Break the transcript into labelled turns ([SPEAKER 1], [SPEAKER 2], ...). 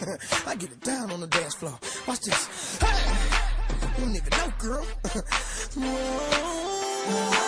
[SPEAKER 1] I get it down on the dance floor. Watch this. Hey! You don't even know, girl. Whoa.